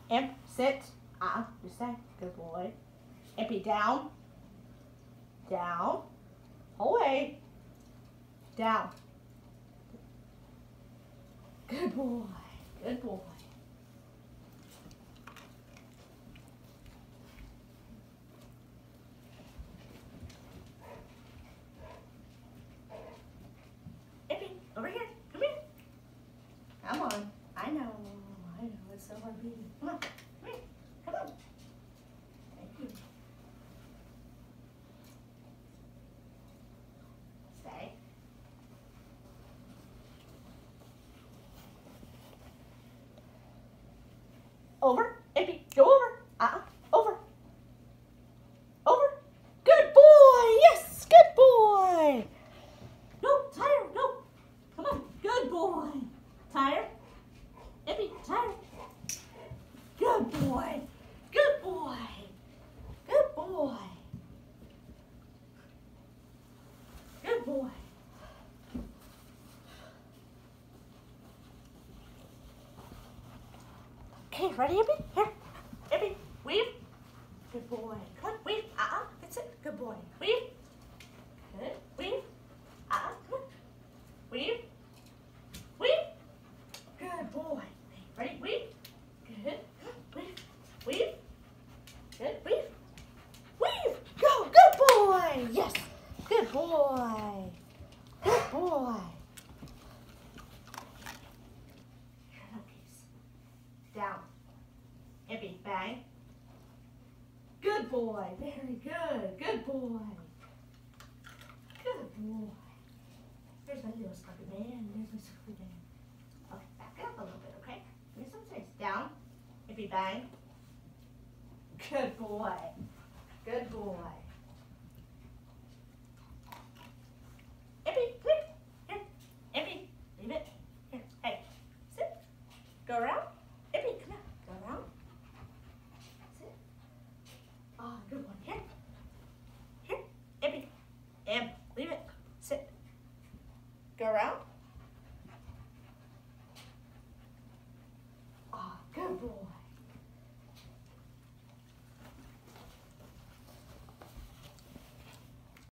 Imp, sit. You stay. Good boy. Impy, down. Down. Away. Down. Good boy. Good boy. Impy, over here. Come here. Come on. I know. It's so hard beating. Come on. Come here. Come on. Thank you. Stay. Over. Impy, go over. Over. Over. Good boy. Yes, good boy. No, tire. No. Come on. Good boy. Tire. Impy, tire. Good boy. Good boy. Good boy. Good boy. Okay, ready, Impy? Here. Impy, weave. Good boy. Come on, weave. That's it. Good boy. Weave. Good. Weave. Come on. Weave. Weave. Good boy. Ready? Weave. Good. Weave. Weave. Good. Weave. Weave. Go. Good boy. Yes. Good boy. Good boy. Here, no piece. Down. Impy, bang. Good boy. Very good. Good boy. Good boy. There's my little scruffy man. There's my scruffy man. Okay, back up a little bit, okay? Give me some space. Down. Impy, bang. Good boy. Good boy.